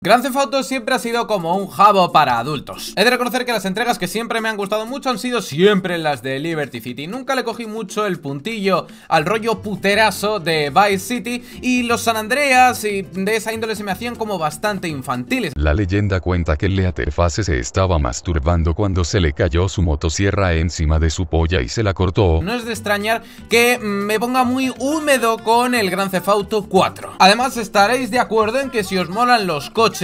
Grand Theft Auto siempre ha sido como un jabo para adultos. He de reconocer que las entregas que siempre me han gustado mucho han sido siempre las de Liberty City. Nunca le cogí mucho el puntillo al rollo puterazo de Vice City, y los San Andreas y de esa índole se me hacían como bastante infantiles. La leyenda cuenta que Leatherface se estaba masturbando cuando se le cayó su motosierra encima de su polla y se la cortó. No es de extrañar que me ponga muy húmedo con el Grand Theft Auto 4. Además, estaréis de acuerdo en que si os molan los coches,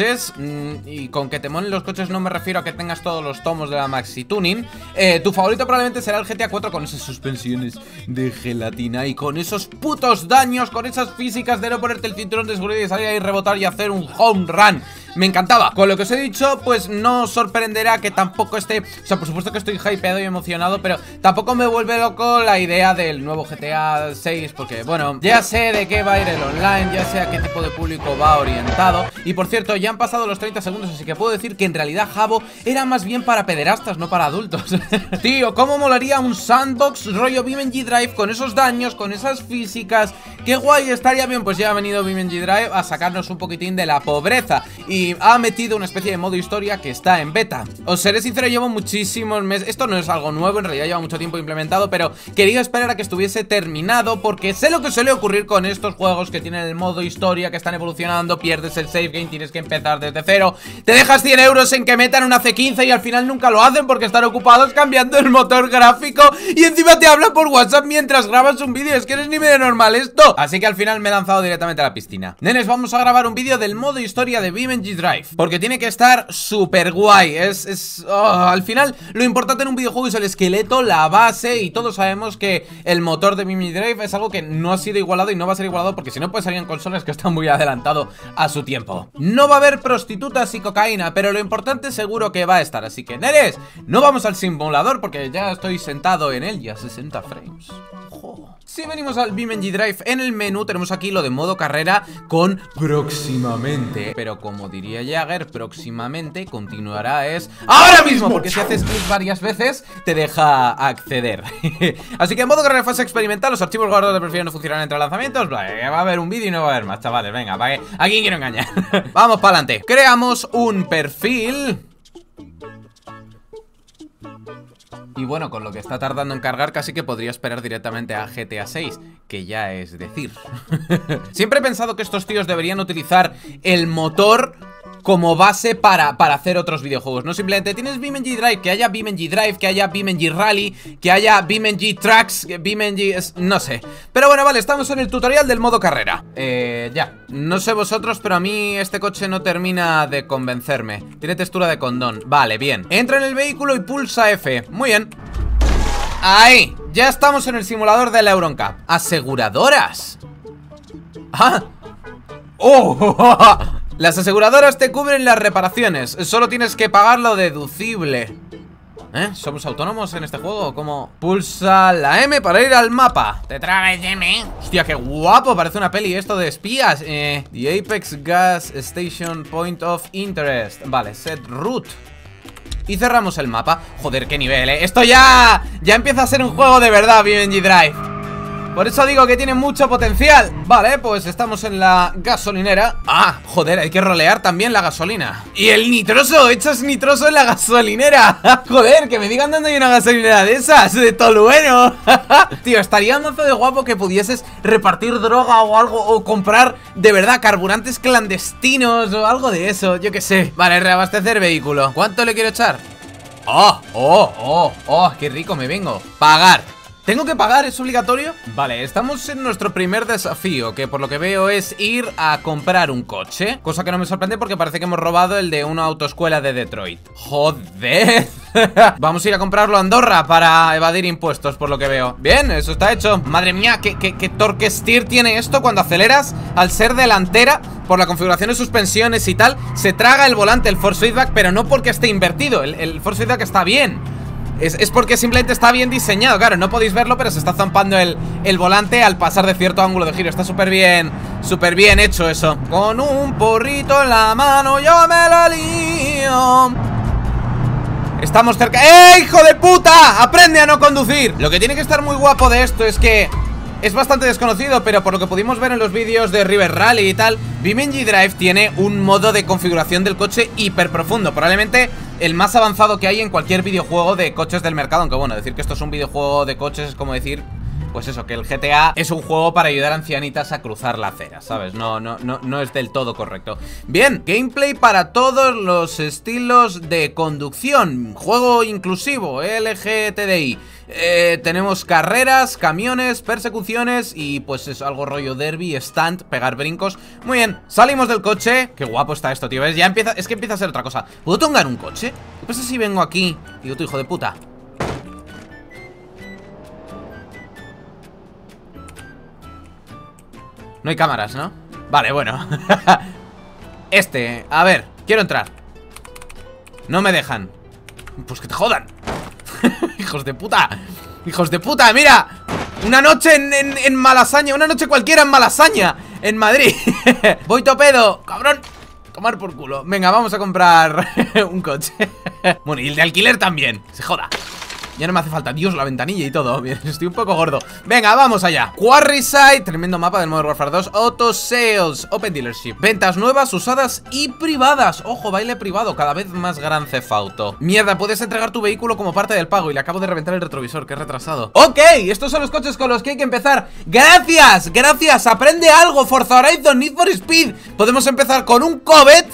y con que te molen los coches no me refiero a que tengas todos los tomos de la Maxi Tuning, tu favorito probablemente será el GTA 4 con esas suspensiones de gelatina y con esos putos daños, con esas físicas de no ponerte el cinturón de seguridad y salir ahí, rebotar y hacer un home run. Me encantaba. Con lo que os he dicho, pues no os sorprenderá que tampoco esté... O sea, por supuesto que estoy hypeado y emocionado, pero tampoco me vuelve loco la idea del nuevo GTA 6, porque, bueno, ya sé de qué va a ir el online, ya sé a qué tipo de público va orientado. Y por cierto, ya han pasado los 30 segundos, así que puedo decir que en realidad Habbo era más bien para pederastas, no para adultos. Tío, ¿cómo molaría un sandbox rollo BeamNG Drive con esos daños, con esas físicas? Qué guay, estaría bien. Pues ya ha venido BeamNG Drive a sacarnos un poquitín de la pobreza y ha metido una especie de modo historia que está en beta. Os seré sincero, llevo muchísimos meses. Esto no es algo nuevo, en realidad lleva mucho tiempo implementado, pero quería esperar a que estuviese terminado, porque sé lo que suele ocurrir con estos juegos que tienen el modo historia, que están evolucionando, pierdes el save game, tienes que empezar desde cero, te dejas 100 euros en que metan una C15 y al final nunca lo hacen porque están ocupados cambiando el motor gráfico y encima te hablan por WhatsApp mientras grabas un vídeo. Es que no es ni medio normal esto. Así que al final me he lanzado directamente a la piscina. Nenes, vamos a grabar un vídeo del modo historia de BeamNG Drive, porque tiene que estar súper guay. Al final lo importante en un videojuego es el esqueleto, la base, y todos sabemos que el motor de BeamNG Drive es algo que no ha sido igualado y no va a ser igualado, porque si no puede salir en consolas que están muy adelantado a su tiempo. No va a haber prostitutas y cocaína, pero lo importante seguro que va a estar. Así que, nenes, no vamos al simulador porque ya estoy sentado en él y a 60 frames. ¡Jo! Si venimos al BeamNG Drive, en el menú tenemos aquí lo de modo carrera con próximamente. Pero como diría Jagger, próximamente continuará es ahora mismo, porque si haces clic varias veces te deja acceder. Así que en modo carrera fase experimental, los archivos guardados de perfil no funcionarán entre lanzamientos. Va a haber un vídeo y no va a haber más, chavales. Venga, ¿para qué? ¿A quién quiero engañar? Vamos para adelante. Creamos un perfil. Y bueno, con lo que está tardando en cargar, casi que podría esperar directamente a GTA 6, que ya es decir. Siempre he pensado que estos tíos deberían utilizar el motor como base para hacer otros videojuegos. No simplemente tienes BeamNG Drive, que haya BeamNG Drive, que haya BeamNG Rally, que haya BeamNG Tracks, BeamNG... no sé. Pero bueno, vale, estamos en el tutorial del modo carrera. Ya. No sé vosotros, pero a mí este coche no termina de convencerme. Tiene textura de condón. Vale, bien. Entra en el vehículo y pulsa F. Muy bien. Ahí. Ya estamos en el simulador de la EuroNCAP. Aseguradoras. ¡Ah! ¡Oh! Las aseguradoras te cubren las reparaciones. Solo tienes que pagar lo deducible. ¿Somos autónomos en este juego? ¿Cómo? Pulsa la M para ir al mapa. Te traga el M. Hostia, qué guapo. Parece una peli esto de espías. The Apex Gas Station Point of Interest. Vale, set route. Y cerramos el mapa. Joder, qué nivel, Esto ya empieza a ser un juego de verdad, BeamNG Drive. Por eso digo que tiene mucho potencial. Vale, pues estamos en la gasolinera. Ah, joder, hay que rolear también la gasolina. Y el nitroso, echas nitroso en la gasolinera. Joder, que me digan dónde hay una gasolinera de esas. De todo lo bueno. Tío, estaría mazo de guapo que pudieses repartir droga o algo, o comprar de verdad carburantes clandestinos o algo de eso, yo qué sé. Vale, reabastecer vehículo. ¿Cuánto le quiero echar? Qué rico me vengo. Pagar. ¿Tengo que pagar? ¿Es obligatorio? Vale, estamos en nuestro primer desafío, que por lo que veo es ir a comprar un coche. Cosa que no me sorprende porque parece que hemos robado el de una autoescuela de Detroit. ¡Joder! Vamos a ir a comprarlo a Andorra para evadir impuestos, por lo que veo. Bien, eso está hecho. Madre mía, ¿qué torque steer tiene esto cuando aceleras? Al ser delantera, por la configuración de suspensiones y tal, se traga el volante, el force feedback, pero no porque esté invertido. El force feedback está bien. Es porque simplemente está bien diseñado. Claro, no podéis verlo, pero se está zampando el volante al pasar de cierto ángulo de giro. Está súper bien hecho eso. Con un porrito en la mano yo me la lío. Estamos cerca. ¡Eh, hijo de puta! ¡Aprende a no conducir! Lo que tiene que estar muy guapo de esto es que es bastante desconocido, pero por lo que pudimos ver en los vídeos de River Rally y tal, BeamNG Drive tiene un modo de configuración del coche hiper profundo, probablemente el más avanzado que hay en cualquier videojuego de coches del mercado. Aunque bueno, decir que esto es un videojuego de coches es como decir, pues eso, que el GTA es un juego para ayudar a ancianitas a cruzar la acera, ¿sabes? No es del todo correcto. Bien, gameplay para todos los estilos de conducción. Juego inclusivo, LGTBI. Tenemos carreras, camiones, persecuciones y pues es algo rollo derby, stunt, pegar brincos. Muy bien, salimos del coche. Qué guapo está esto, tío, ¿ves? Ya empieza, es que empieza a ser otra cosa. ¿Puedo tongar un coche? ¿Qué pasa si vengo aquí y digo, tú hijo de puta? No hay cámaras, ¿no? Vale, bueno. A ver, quiero entrar. No me dejan. Pues que te jodan. Hijos de puta. Hijos de puta, mira. Una noche en Malasaña. Una noche cualquiera en Malasaña, en Madrid. Voy topedo, cabrón. Tomar por culo. Venga, vamos a comprar un coche. Bueno, y el de alquiler también. Se joda. Ya no me hace falta, Dios, la ventanilla y todo. Bien, estoy un poco gordo. Venga, vamos allá. Quarryside, tremendo mapa del Modern Warfare 2. Auto Sales, Open Dealership. Ventas nuevas, usadas y privadas. Ojo, baile privado, cada vez más Grand Theft Auto. Mierda, puedes entregar tu vehículo como parte del pago. Y le acabo de reventar el retrovisor, que retrasado. Ok, estos son los coches con los que hay que empezar. Gracias, gracias, aprende algo. Forza Horizon, Need for Speed. Podemos empezar con un Covet.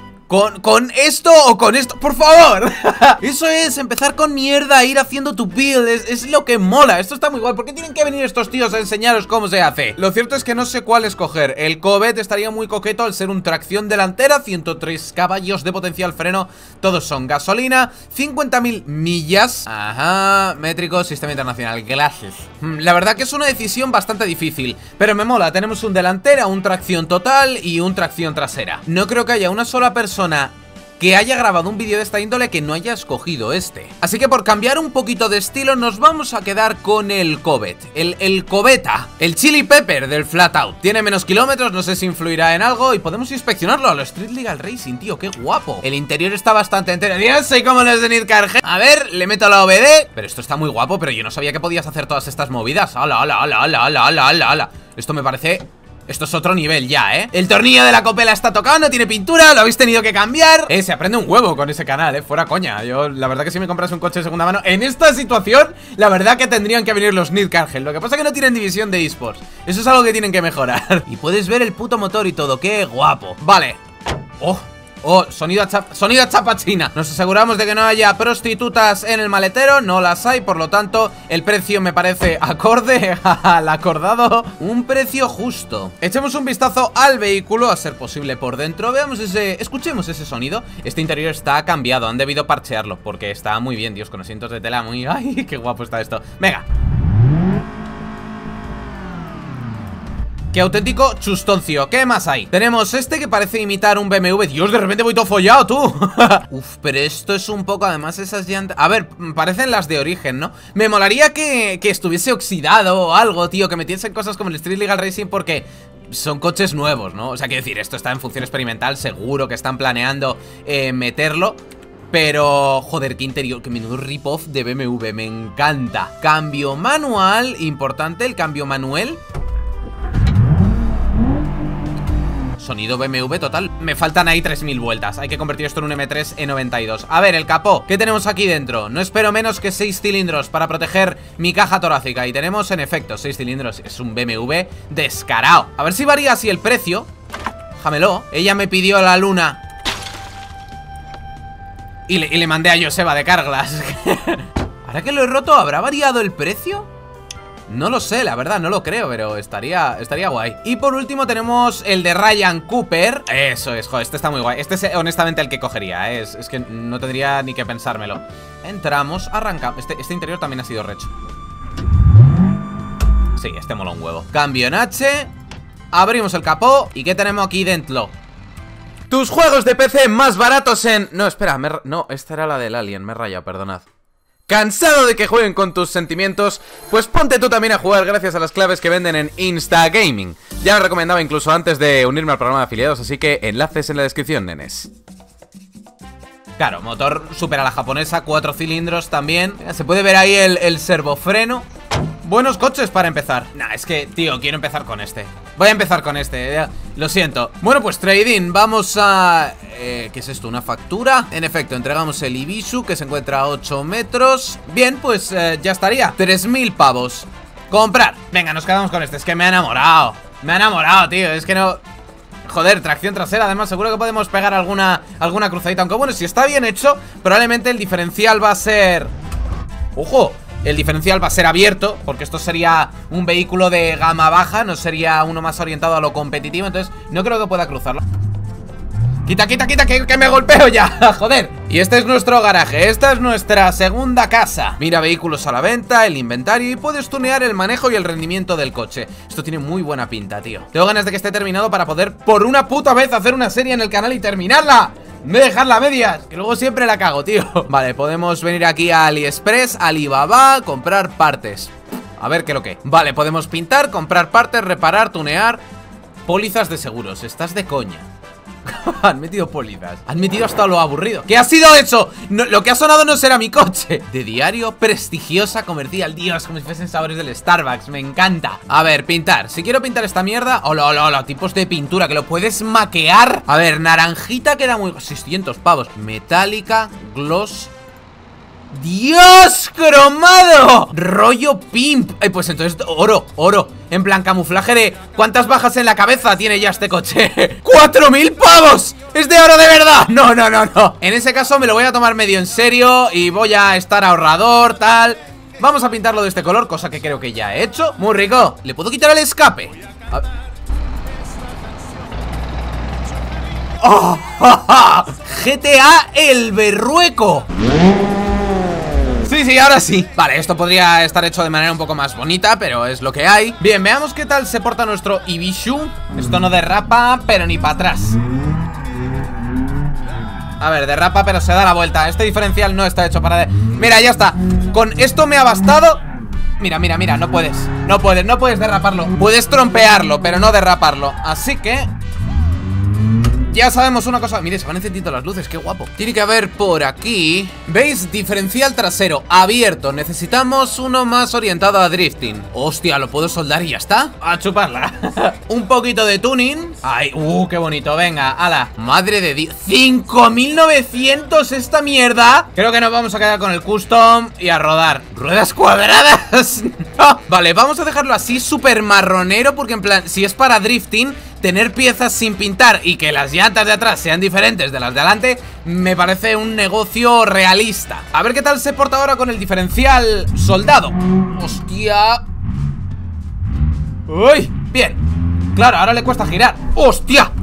Con esto o con esto, por favor. Eso es, empezar con mierda, ir haciendo tu build, es lo que mola. Esto está muy guay. ¿Por qué tienen que venir estos tíos a enseñaros cómo se hace? Lo cierto es que no sé cuál escoger. El Covet estaría muy coqueto al ser un tracción delantera, 103 caballos de potencial freno. Todos son gasolina, 50.000 millas. Ajá, métrico, sistema internacional, gracias. La verdad que es una decisión bastante difícil, pero me mola. Tenemos un delantera, un tracción total y un tracción trasera. No creo que haya una sola persona que haya grabado un vídeo de esta índole que no haya escogido este. Así que por cambiar un poquito de estilo nos vamos a quedar con el Covet, el Coveta, el Chili Pepper del Flatout. Tiene menos kilómetros, no sé si influirá en algo y podemos inspeccionarlo a lo Street Legal Racing, tío, qué guapo. El interior está bastante entero. Yo soy como los de Nidcar. A ver, le meto la OBD. Pero esto está muy guapo, pero yo no sabía que podías hacer todas estas movidas. ¡Hala, hala, hala, hala, hala, hala, hala, hala! Esto me parece... Esto es otro nivel ya, ¿eh? El tornillo de la copela está tocado, no tiene pintura, lo habéis tenido que cambiar. Se aprende un huevo con ese canal, fuera coña. Yo, la verdad que si me compras un coche de segunda mano en esta situación, la verdad que tendrían que venir los Nidcargel. Lo que pasa es que no tienen división de eSports. Eso es algo que tienen que mejorar. Y puedes ver el puto motor y todo, qué guapo. Vale. Oh, sonido a chapa china. Nos aseguramos de que no haya prostitutas en el maletero. No las hay, por lo tanto el precio me parece acorde al acordado. Un precio justo. Echemos un vistazo al vehículo, a ser posible por dentro. Veamos escuchemos ese sonido. Este interior está cambiado, han debido parchearlo porque está muy bien, Dios, con asientos de tela muy... Ay, qué guapo está esto. Venga. ¡Qué auténtico chustoncio! ¿Qué más hay? Tenemos este que parece imitar un BMW. Dios, de repente voy todo follado, tú. Uf, pero esto es un poco, además, esas llantas... A ver, parecen las de origen, ¿no? Me molaría que estuviese oxidado o algo, tío. Que metiesen cosas como el Street Legal Racing porque... son coches nuevos, ¿no? O sea, quiero decir, esto está en función experimental. Seguro que están planeando meterlo. Pero, joder, qué interior, qué menudo rip-off de BMW. Me encanta. Cambio manual, importante, el cambio manual. Sonido BMW total. Me faltan ahí 3000 vueltas. Hay que convertir esto en un M3 E92. A ver, el capó. ¿Qué tenemos aquí dentro? No espero menos que 6 cilindros para proteger mi caja torácica. Y tenemos, en efecto, 6 cilindros. Es un BMW descarado. A ver si varía así el precio. Déjamelo. Ella me pidió la luna y le mandé a Joseba de Carglass. Ahora que lo he roto, ¿habrá variado el precio? No lo sé, la verdad, no lo creo, pero estaría guay. Y por último tenemos el de Ryan Cooper. Eso es, joder, este está muy guay. Este es honestamente el que cogería, es que no tendría ni que pensármelo. Entramos, arrancamos. Este interior también ha sido recho. Sí, este mola un huevo. Cambio en H. Abrimos el capó. ¿Y qué tenemos aquí dentro? Tus juegos de PC más baratos en... No, espera, no, esta era la del Alien, me he rayado, perdonad. ¿Cansado de que jueguen con tus sentimientos? Pues ponte tú también a jugar gracias a las claves que venden en Instagaming. Ya lo recomendaba incluso antes de unirme al programa de afiliados, así que enlaces en la descripción, nenes. Claro, motor súper a la japonesa, 4 cilindros también. Se puede ver ahí el servofreno. buenos coches para empezar. Nah, es que, tío, quiero empezar con este. Voy a empezar con este, lo siento. Bueno, pues trading, vamos a... ¿qué es esto? ¿Una factura? En efecto, entregamos el Ibisu, que se encuentra a 8 metros. Bien, pues ya estaría. 3000 pavos. Comprar. Venga, nos quedamos con este. Es que me ha enamorado. Me ha enamorado, tío. Es que no... Joder, tracción trasera. Además, seguro que podemos pegar alguna cruzadita. Aunque bueno, si está bien hecho, probablemente el diferencial va a ser... ¡Ojo! El diferencial va a ser abierto, porque esto sería un vehículo de gama baja, no sería uno más orientado a lo competitivo. Entonces, no creo que pueda cruzarlo. Quita, quita, quita, que me golpeo ya. Joder. Y este es nuestro garaje, esta es nuestra segunda casa. Mira, vehículos a la venta, el inventario, y puedes tunear el manejo y el rendimiento del coche. Esto tiene muy buena pinta, tío. Tengo ganas de que esté terminado para poder por una puta vez hacer una serie en el canal y terminarla. No dejarla a medias, que luego siempre la cago, tío. Vale, podemos venir aquí a AliExpress, Alibaba, comprar partes. A ver qué es lo que. Vale, podemos pintar, comprar partes, reparar, tunear. Pólizas de seguros, estás de coña. Han metido pólizas. Han metido hasta lo aburrido. ¿Qué ha sido eso? No, lo que ha sonado no será mi coche. De diario, prestigiosa, comercial. Dios, como si fuesen sabores del Starbucks. Me encanta. A ver, pintar. Si quiero pintar esta mierda. Hola, hola, hola. Tipos de pintura que lo puedes maquear. A ver, naranjita queda muy... 600 pavos. Metálica, gloss. ¡Dios! ¡Cromado! Rollo pimp. Ay, pues entonces oro, oro. En plan camuflaje de... ¿Cuántas bajas en la cabeza tiene ya este coche? ¡4000 pavos! ¡Es de oro de verdad! No, no, no, no. En ese caso me lo voy a tomar medio en serio y voy a estar ahorrador, tal. Vamos a pintarlo de este color, cosa que creo que ya he hecho. Muy rico. ¿Le puedo quitar el escape? ¡Oh! GTA el Berrueco. Sí, sí, ahora sí. Vale, esto podría estar hecho de manera un poco más bonita, pero es lo que hay. Bien, veamos qué tal se porta nuestro Ibisu. Esto no derrapa, pero ni para atrás. A ver, derrapa, pero se da la vuelta. Este diferencial no está hecho para... Mira, ya está. Con esto me ha bastado. Mira, mira, mira, no puedes. No puedes derraparlo. Puedes trompearlo, pero no derraparlo. Así que... ya sabemos una cosa. Mire, se van encendiendo las luces, qué guapo. Tiene que haber por aquí. ¿Veis? Diferencial trasero abierto. Necesitamos uno más orientado a drifting. Hostia, ¿lo puedo soldar y ya está? A chuparla. Un poquito de tuning. Ay, qué bonito, venga, ala. Madre de Dios, 5900 esta mierda. Creo que nos vamos a quedar con el custom y a rodar. ¿Ruedas cuadradas? No. Vale, vamos a dejarlo así súper marronero, porque en plan, si es para drifting, tener piezas sin pintar y que las llantas de atrás sean diferentes de las de adelante me parece un negocio realista. A ver qué tal se porta ahora con el diferencial soldado. Hostia. Uy, bien. Claro, ahora le cuesta girar. Hostia.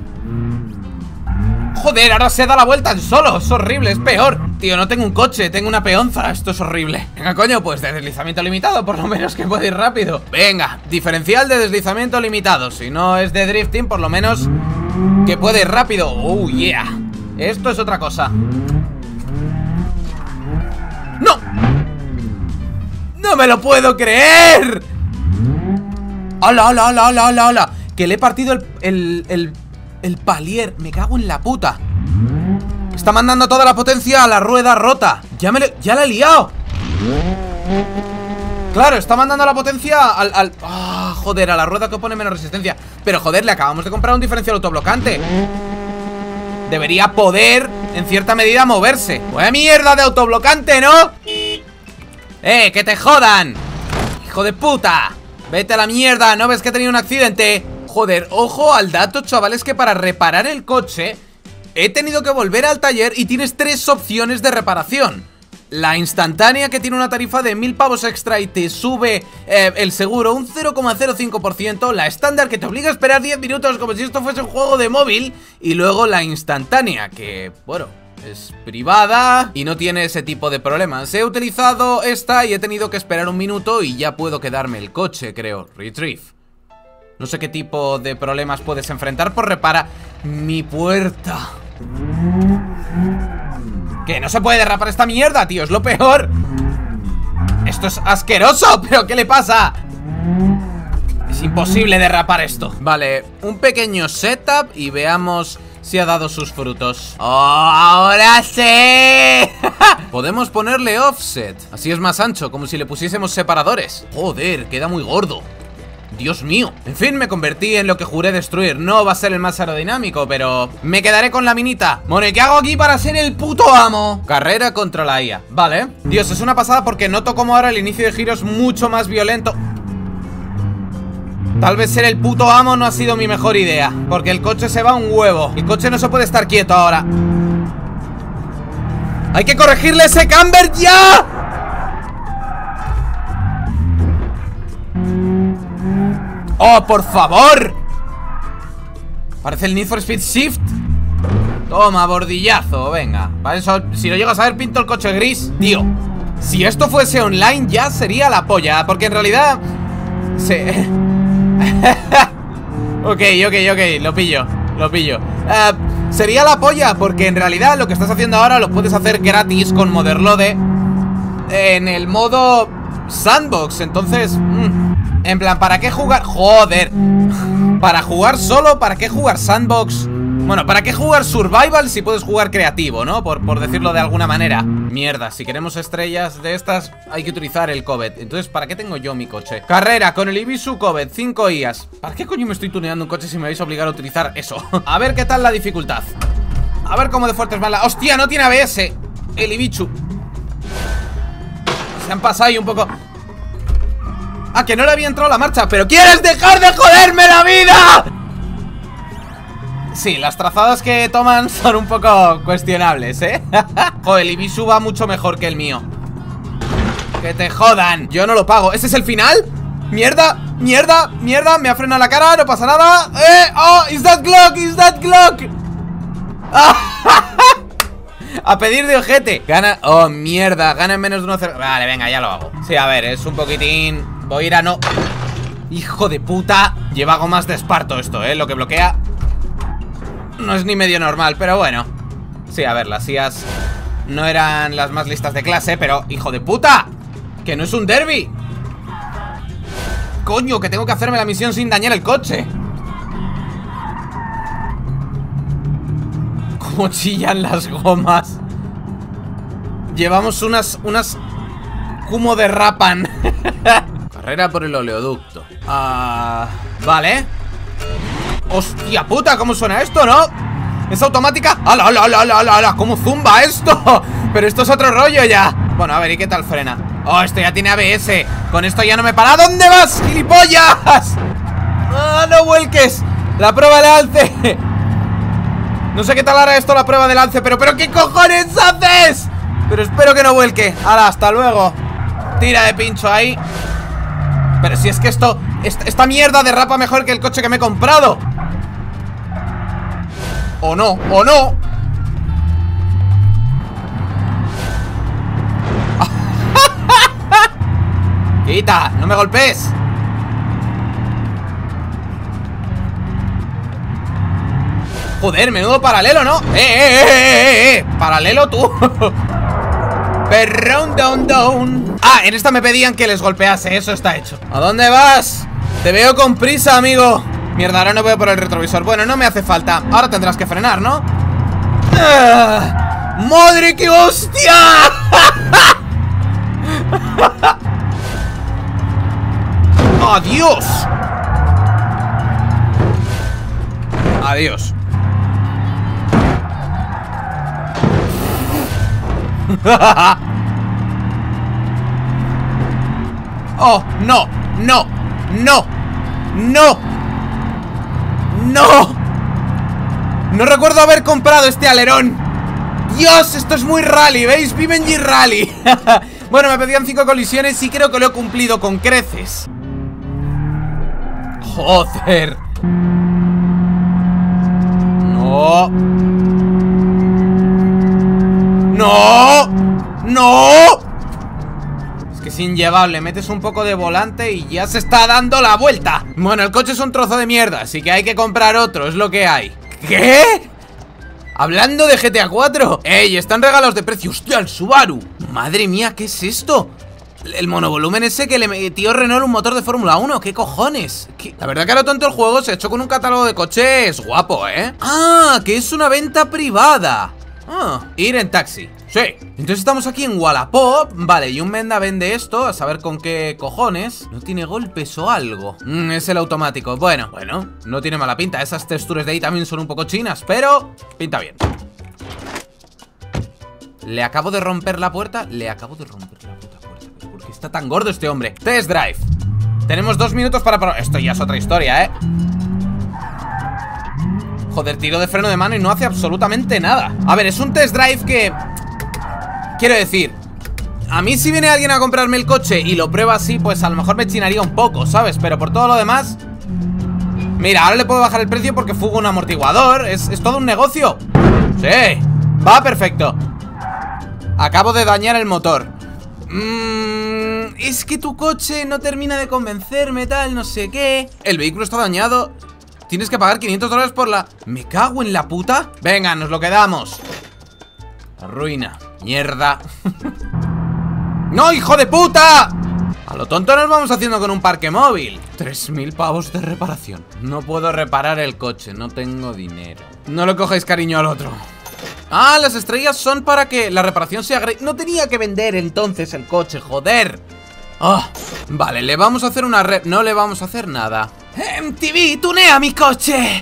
Joder, ahora se da la vuelta en solo. Es horrible, es peor. Tío, no tengo un coche, tengo una peonza. Esto es horrible. Venga, coño, pues de deslizamiento limitado, por lo menos que puede ir rápido. Venga, diferencial de deslizamiento limitado. Si no es de drifting, por lo menos que puede ir rápido. Oh, yeah. Esto es otra cosa. ¡No! ¡No me lo puedo creer! ¡Hola, hola, hola, hola, hola, hola! Que le he partido el palier. Me cago en la puta. Está mandando toda la potencia a la rueda rota. Ya la he liado. Claro, está mandando la potencia al... joder, a la rueda que pone menos resistencia. Pero joder, le acabamos de comprar un diferencial autoblocante. Debería poder, en cierta medida, moverse. ¡Buena mierda de autoblocante!, ¿no? ¡Que te jodan! ¡Hijo de puta! ¡Vete a la mierda! ¿No ves que he tenido un accidente? Joder, ojo al dato, chavales, que para reparar el coche he tenido que volver al taller y tienes 3 opciones de reparación. La instantánea, que tiene una tarifa de 1000 pavos extra y te sube el seguro un 0,05%. La estándar, que te obliga a esperar 10 minutos como si esto fuese un juego de móvil. Y luego la instantánea, que, bueno, es privada y no tiene ese tipo de problemas. He utilizado esta y he tenido que esperar un minuto y ya puedo quedarme el coche, creo. Retrieve. No sé qué tipo de problemas puedes enfrentar por repara mi puerta. Que no se puede derrapar esta mierda, tío, es lo peor. Esto es asqueroso, pero ¿qué le pasa? Es imposible derrapar esto. Vale, un pequeño setup y veamos sí ha dado sus frutos. ¡Oh, ahora sí! Podemos ponerle offset. Así es más ancho, como si le pusiésemos separadores. Joder, queda muy gordo. Dios mío. En fin, me convertí en lo que juré destruir. No va a ser el más aerodinámico, pero me quedaré con la minita. Bueno, ¿y qué hago aquí para ser el puto amo? Carrera contra la IA. Vale. Dios, es una pasada porque noto como ahora el inicio de giro es mucho más violento. Tal vez ser el puto amo no ha sido mi mejor idea, porque el coche se va a un huevo. El coche no se puede estar quieto ahora. ¡Hay que corregirle ese camber ya! ¡Oh, por favor! Parece el Need for Speed Shift. Toma, bordillazo, venga. Para eso, si lo llegas a ver, pinto el coche gris. Tío, si esto fuese online ya sería la polla, porque en realidad... Ok, lo pillo. Sería la polla, porque en realidad lo que estás haciendo ahora lo puedes hacer gratis con Motherlode en el modo sandbox. Entonces, en plan, ¿para qué jugar? Joder. Para jugar solo, ¿para qué jugar sandbox? Bueno, ¿para qué jugar survival si puedes jugar creativo, no? Por decirlo de alguna manera. Mierda, si queremos estrellas de estas hay que utilizar el Covet. Entonces, ¿para qué tengo yo mi coche? Carrera con el Ibisu Covet, 5 IAs. ¿Para qué coño me estoy tuneando un coche si me vais a obligar a utilizar eso? A ver qué tal la dificultad. A ver cómo de fuerte es mala. ¡Hostia, no tiene ABS! El Ibisu. Se han pasado ahí un poco. Ah, que no le había entrado la marcha. ¡Pero quieres dejar de joderme la vida! Sí, las trazadas que toman son un poco cuestionables, ¿eh? Joder, el Ibisu va mucho mejor que el mío. ¡Que te jodan! Yo no lo pago. ¿Ese es el final? ¡Mierda! ¡Mierda! ¡Mierda! Me ha frenado la cara, no pasa nada. ¡Oh! ¡Is that Glock! ¡Is that Glock! A pedir de ojete. Gana... ¡Oh, mierda! Gana en menos de 1-0. Vale, venga, ya lo hago. Sí, a ver, es un poquitín... Voy a ir a no... ¡Hijo de puta! Lleva gomas de esparto esto, ¿eh? Lo que bloquea... No es ni medio normal, pero bueno. Sí, a ver, las IAs no eran las más listas de clase, pero... ¡Hijo de puta! ¡Que no es un derby! ¡Coño! Que tengo que hacerme la misión sin dañar el coche. ¡Cómo chillan las gomas! Llevamos unas... ¿Cómo derrapan? Carrera por el oleoducto. Vale. ¡Hostia puta! ¿Cómo suena esto, no? ¿Es automática? ¡Hala, hala, hala, hala, hala! ¿Cómo zumba esto? Pero esto es otro rollo ya. Bueno, a ver, ¿y qué tal frena? ¡Oh, esto ya tiene ABS! Con esto ya no me para. ¿Dónde vas, gilipollas? ¡Ah, no vuelques! La prueba de alce. No sé qué tal hará esto la prueba del alce, pero ¿qué cojones haces? Pero espero que no vuelque. ¡Hala, hasta luego! Tira de pincho ahí. Pero si es que esta mierda derrapa mejor que el coche que me he comprado. ¿O no? ¿O no? Quita, no me golpees. Joder, menudo paralelo, ¿no? Paralelo tú. Perrón, down. Ah, en esta me pedían que les golpease, eso está hecho. ¿A dónde vas? Te veo con prisa, amigo. Mierda, ahora no veo por el retrovisor. Bueno, no me hace falta. Ahora tendrás que frenar, ¿no? ¡Madre que hostia! ¡Adiós! Adiós. ¡Oh, no! ¡No! ¡No! ¡No! ¡No! No recuerdo haber comprado este alerón. ¡Dios! Esto es muy rally, ¿veis? Vivengy Rally. Bueno, me pedían 5 colisiones y creo que lo he cumplido con creces. ¡Joder! ¡No! ¡No! ¡No! Es que es inllevable. Metes un poco de volante y ya se está dando la vuelta. Bueno, el coche es un trozo de mierda, así que hay que comprar otro, es lo que hay. ¿Qué? Hablando de GTA 4. ¡Ey! Están regalos de precio. ¡Hostia, el Subaru! Madre mía, ¿qué es esto? El monovolumen ese que le metió Renault un motor de Fórmula 1. ¿Qué cojones? La verdad que a lo tonto el juego se ha hecho con un catálogo de coches guapo, ¿eh? Ah, que es una venta privada. Ah, ir en taxi. Sí. Entonces estamos aquí en Wallapop. Vale, y un venda vende esto. A saber con qué cojones. ¿No tiene golpes o algo? Es el automático. Bueno, no tiene mala pinta. Esas texturas de ahí también son un poco chinas, pero pinta bien. Le acabo de romper la puerta. Le acabo de romper la puta puerta. ¿Pero por qué está tan gordo este hombre? Test drive. Tenemos 2 minutos para probar. Esto ya es otra historia, ¿eh? Joder, tiro de freno de mano y no hace absolutamente nada. A ver, es un test drive que... Quiero decir, a mí si viene alguien a comprarme el coche y lo prueba así, pues a lo mejor me chinaría un poco, ¿sabes? Pero por todo lo demás... Mira, ahora le puedo bajar el precio porque fugo un amortiguador. Es todo un negocio. Sí, va perfecto. Acabo de dañar el motor. Es que tu coche no termina de convencerme, tal, no sé qué. El vehículo está dañado. Tienes que pagar $500 por la... ¿Me cago en la puta? Venga, nos lo quedamos. Arruina. Mierda. ¡No, hijo de puta! A lo tonto nos vamos haciendo con un parque móvil. 3.000 pavos de reparación. No puedo reparar el coche, no tengo dinero. No le cojáis cariño al otro. Ah, las estrellas son para que la reparación sea... No tenía que vender entonces el coche, joder. Vale, le vamos a hacer una red. No le vamos a hacer nada. MTV, tunea mi coche.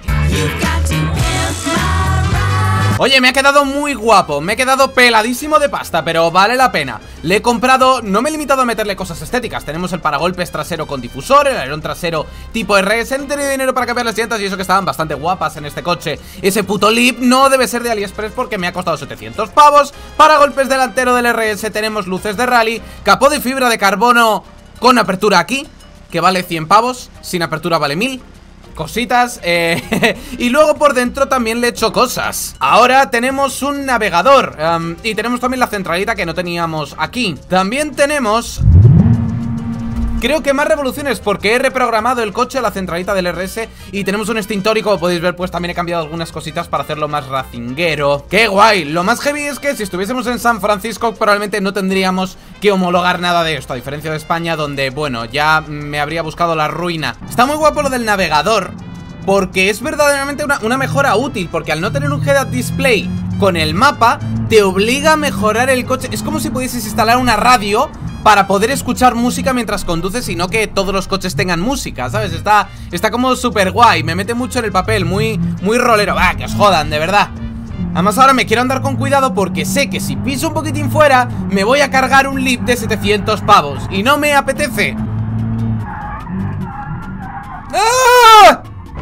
Oye, me ha quedado muy guapo. Me he quedado peladísimo de pasta, pero vale la pena. Le he comprado, no me he limitado a meterle cosas estéticas. Tenemos el paragolpes trasero con difusor, el alerón trasero tipo RS. No he tenido dinero para cambiar las llantas y eso que estaban bastante guapas en este coche. Ese puto lip no debe ser de AliExpress porque me ha costado 700 pavos. Paragolpes delantero del RS, tenemos luces de rally, capó de fibra de carbono con apertura aquí, que vale 100 pavos, sin apertura vale 1000. Cositas, y luego por dentro también le he hecho cosas. Ahora tenemos un navegador, y tenemos también la centralita que no teníamos aquí. También tenemos... Creo que más revoluciones porque he reprogramado el coche a la centralita del RS. Y tenemos un extintor y como podéis ver pues también he cambiado algunas cositas para hacerlo más racinguero. ¡Qué guay! Lo más heavy es que si estuviésemos en San Francisco probablemente no tendríamos que homologar nada de esto. A diferencia de España donde, bueno, ya me habría buscado la ruina. Está muy guapo lo del navegador porque es verdaderamente una mejora útil. Porque al no tener un head-up display con el mapa te obliga a mejorar el coche. Es como si pudieses instalar una radio para poder escuchar música mientras conduces y no que todos los coches tengan música, ¿sabes? Está como súper guay, me mete mucho en el papel, muy rolero. ¡Ah, que os jodan, de verdad! Además ahora me quiero andar con cuidado porque sé que si piso un poquitín fuera me voy a cargar un lip de 700 pavos y no me apetece. ¡Ah!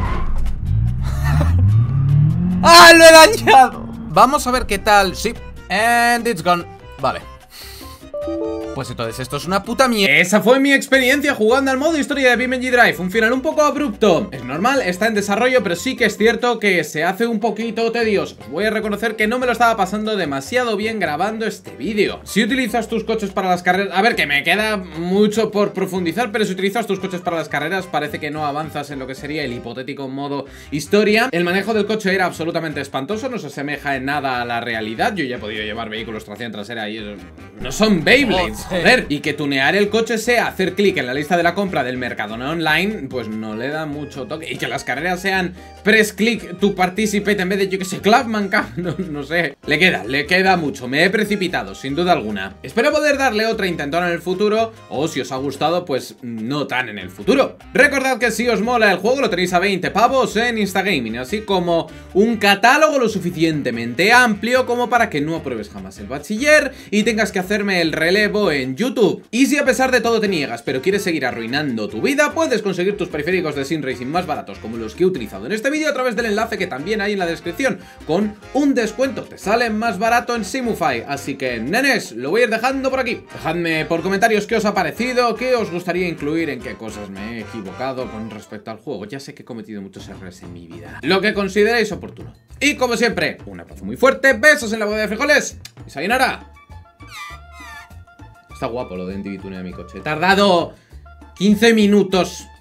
¡Ah, lo he dañado! Vamos a ver qué tal. Sí, and it's gone. Vale. Pues entonces esto es una puta mierda. Esa fue mi experiencia jugando al modo historia de BeamNG Drive. Un final un poco abrupto. Es normal, está en desarrollo, pero sí que es cierto que se hace un poquito tedioso. Os voy a reconocer que no me lo estaba pasando demasiado bien grabando este vídeo. Si utilizas tus coches para las carreras... A ver, que me queda mucho por profundizar, pero si utilizas tus coches para las carreras parece que no avanzas en lo que sería el hipotético modo historia. El manejo del coche era absolutamente espantoso, no se asemeja en nada a la realidad. Yo ya he podido llevar vehículos tracción trasera y no son Beyblades. Joder, y que tunear el coche sea hacer clic en la lista de la compra del Mercadona Online, pues no le da mucho toque. Y que las carreras sean press click to participate en vez de, yo que sé, Clubman Cup, no sé. Le queda mucho, me he precipitado, sin duda alguna. Espero poder darle otra intentona en el futuro, o si os ha gustado, pues no tan en el futuro. Recordad que si os mola el juego lo tenéis a 20 pavos en Instagaming, así como un catálogo lo suficientemente amplio como para que no apruebes jamás el bachiller y tengas que hacerme el relevo en YouTube. Y si a pesar de todo te niegas pero quieres seguir arruinando tu vida, puedes conseguir tus periféricos de Sim Racing más baratos como los que he utilizado en este vídeo a través del enlace que también hay en la descripción, con un descuento, te sale más barato en Simufy. Así que nenes, lo voy a ir dejando por aquí. Dejadme por comentarios qué os ha parecido, qué os gustaría incluir, en qué cosas me he equivocado con respecto al juego. Ya sé que he cometido muchos errores en mi vida, lo que consideréis oportuno. Y como siempre, un abrazo muy fuerte, besos en la boda de frijoles y sayonara. Está guapo lo de MTV Tunea mi coche. He tardado 15 minutos